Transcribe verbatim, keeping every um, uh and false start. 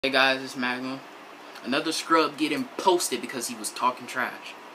Hey guys, it's Magma. Another scrub getting posted because he was talking trash.